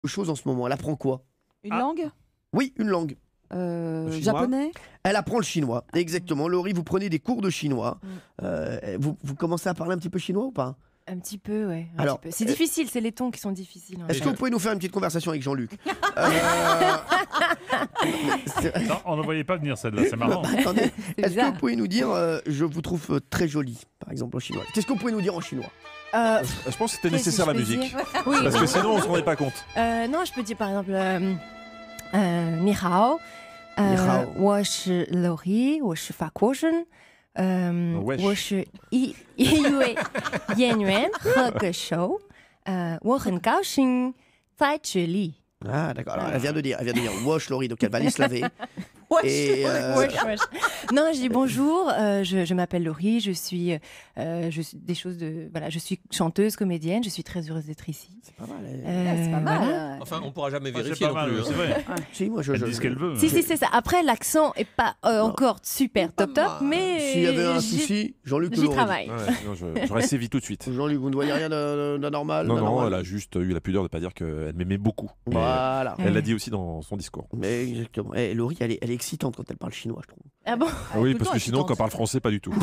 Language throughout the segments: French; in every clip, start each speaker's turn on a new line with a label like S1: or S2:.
S1: chose en ce moment. Elle apprend quoi?
S2: Une langue
S1: Oui, une langue.
S2: Japonais.
S1: Elle apprend le chinois, exactement. Laurie, vous prenez des cours de chinois. Vous commencez à parler un petit peu chinois ou pas?
S3: Un petit peu, ouais.
S1: Alors,
S3: C'est difficile, c'est les tons qui sont difficiles.
S1: Est-ce que vous pouvez nous faire une petite conversation avec Jean-Luc?
S4: Non, on ne voyait pas venir celle-là, c'est marrant.
S1: Attendez, est-ce que
S3: bizarre.
S1: vous pouvez nous dire je vous trouve très jolie, par exemple en chinois? Qu'est-ce que vous pouvez nous dire en chinois?
S5: Je pense que c'était nécessaire la musique.
S3: Oui.
S5: Parce que sinon, on ne se rendait pas compte.
S3: Non, je peux dire par exemple Ni hao.
S1: Ni hao.
S3: 我是 Laurie， 我是法国人。
S5: wesh.
S3: 我是一位演员和歌手。我很高兴在这里。
S1: Ah d'accord, alors, elle vient de dire wash Laurie, donc elle va aller se laver. Et,
S3: Non, je dis bonjour, je m'appelle Laurie, je suis je suis chanteuse, comédienne, je suis très heureuse d'être ici.
S1: c'est pas mal.
S2: C'est pas mal.
S3: voilà.
S6: Enfin, on pourra jamais
S4: C'est
S6: vérifier
S4: pas
S6: non
S4: mal,
S6: plus.
S4: c'est vrai.
S1: Si, moi
S4: Elle dit ce qu'elle veut.
S3: Si, c'est ça. Après, l'accent est pas encore super top, mais
S1: S'il y avait un souci, Jean-Luc
S3: j'y
S1: nous l'aurait
S3: travaille.
S5: Ouais, non, j'aurais sévi tout de suite.
S1: dit. Jean-Luc, vous ne voyez rien d'anormal?
S5: Non, non,
S1: d'anormal
S5: elle a juste eu la pudeur de ne pas dire qu'elle m'aimait beaucoup. Mais
S1: Voilà.
S5: elle l'a dit aussi dans son discours.
S1: Mais exactement. Et Laurie, elle est excitante quand elle parle chinois, je trouve.
S3: Ah bon?
S5: Ah oui,
S2: tout le
S5: parce
S2: temps,
S5: que sinon,
S2: excitante.
S5: quand on parle français, pas du tout.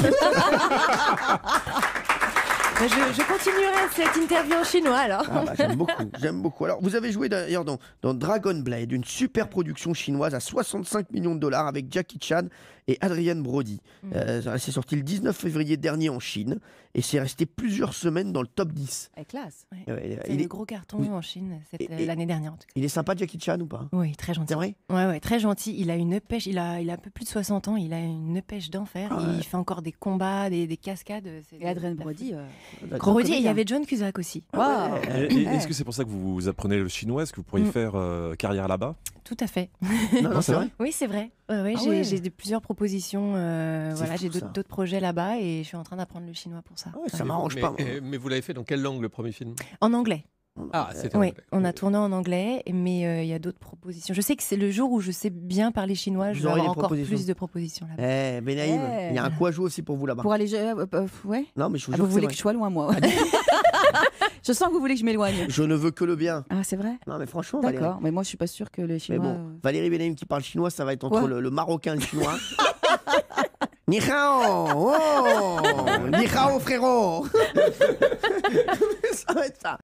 S3: Je continuerai cette interview en chinois alors.
S1: Ah bah, j'aime beaucoup. Alors, vous avez joué d'ailleurs dans Dragon Blade, une super production chinoise à 65 millions de dollars avec Jackie Chan et Adrien Brody. C'est sorti le 19 février dernier en Chine et c'est resté plusieurs semaines dans le top 10.
S2: Elle classe.
S3: C'est
S1: Il
S3: le
S1: est,
S3: gros carton
S1: Oui.
S3: en Chine
S1: Et-
S3: l'année dernière en tout cas.
S1: il est sympa Jackie Chan ou pas?
S3: Oui, très gentil.
S1: C'est vrai?
S3: Ouais, très gentil. Il a une pêche, il a un peu plus de 60 ans, il a une pêche d'enfer.
S1: Ah ouais.
S3: Il fait encore des combats, des cascades.
S2: Et Adrien Brody.
S3: Gros Brody, et il y avait John Cusack aussi.
S2: Waouh.
S5: Et est-ce que c'est pour ça que vous apprenez le chinois? Est-ce que vous pourriez faire carrière là-bas?
S3: Tout à fait.
S1: Non, c'est vrai.
S3: Oui, c'est vrai. Ouais,
S2: Ah ouais.
S3: j'ai plusieurs propositions. Voilà,
S1: fou,
S3: j'ai
S1: ça.
S3: d'autres projets là-bas et je suis en train d'apprendre le chinois pour ça.
S1: Ouais, ça m'arrange
S6: Mais,
S1: pas.
S6: mais vous l'avez fait dans quelle langue le premier film?
S3: En anglais.
S6: Ah, c'était en
S3: Oui,
S6: anglais.
S3: on a tourné en anglais, mais il y a d'autres propositions. Je sais que c'est le jour où je sais bien parler chinois, je
S1: Vous
S3: vais
S1: aurez
S3: avoir
S1: des
S3: encore
S1: propositions.
S3: plus de propositions là-bas.
S1: Eh, Benaïm,
S2: Eh.
S1: il y a un coup à jouer aussi pour vous là-bas.
S2: Pour aller. Ouais.
S1: Non, mais je vous
S2: Ah,
S1: jure
S2: vous
S1: que
S2: voulez
S1: c'est
S2: que je sois loin, moi. Je sens que vous voulez que je m'éloigne.
S1: je ne veux que le bien.
S2: Ah, c'est vrai?
S1: Non, mais franchement, Valérie.
S2: D'accord. Mais moi, je suis pas sûre que les
S1: Mais
S2: Chinois.
S1: bon, Valérie Benaïm qui parle chinois, ça va être entre
S2: Ouais.
S1: le marocain et le chinois. Ni hao, oh, ni hao frérot. Ça va être ça.